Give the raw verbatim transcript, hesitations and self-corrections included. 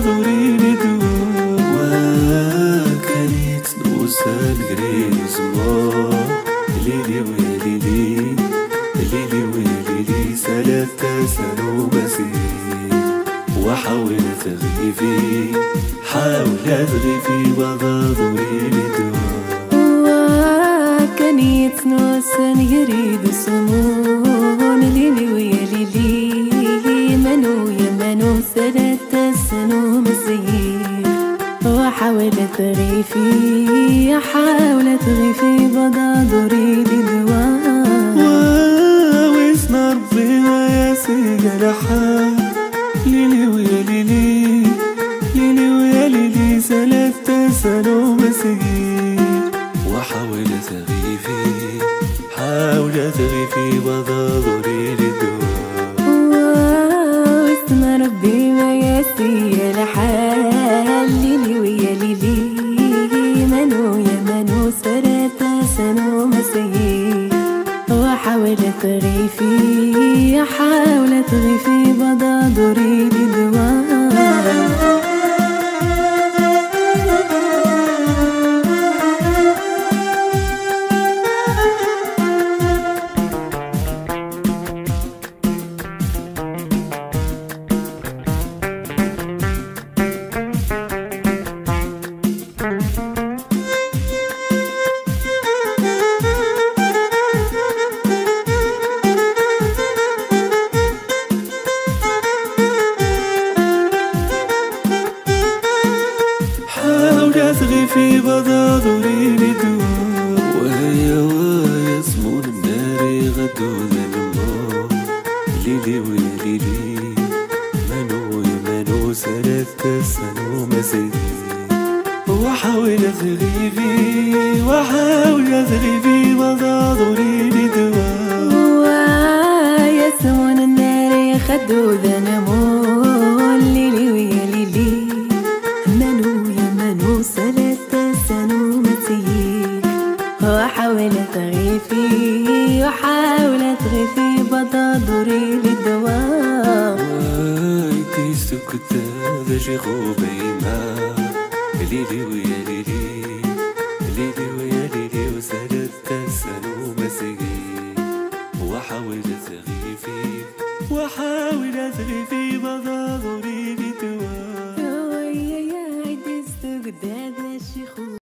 دوري لدوا وكانت نوصل غريز مور ليلي ويا ليلي ليلي ويا ليلي ثلاثة سنة مسير وحاولت تغيفي حاولت تغيفي وضع دوري لدوا وكانت نوصل غريز سمون ليلي ويا ليلي منو يا منو ثلاثة سنة مسير وحاولت تغيفي حاولت تغيفي بضع دوري لدوا ويسنا ربنا يا سيدي لحال ليلي ويا ليلي ليلي ويا ليلي ثلاثة سنة مسير وحاولت تغيفي حاولت تغيفي بضع دوري لدوا واسم ربي ما ياسي الحال ليلي ويا ليلي منو يا منو ثلاثة سنة مسير وحاولت تغيفي حاولت تغيفي بضع دوري لدوا تغيفي بضع دوري لدوا وهي وهي سمون النار غدو ذنبو ليلي ويا ليلي منو يا منو ثلاثة سنة مسير وحاولت تغيفي وحاولت تغيفي بضع دوري لدوا ويا سمون النار غدو ذنبو ليلي ويا ليلي منو يا منو ثلاثة سنة مسير وحاولت تغيفي وحاولت تغيفي بضع دوري للدوا وايتي سكت هذا شي خوبي ما ليلي ويا ليلي ليلي ويا ليلي وثلاثة سنة مسير وحاولت تغيفي وحاولت تغيفي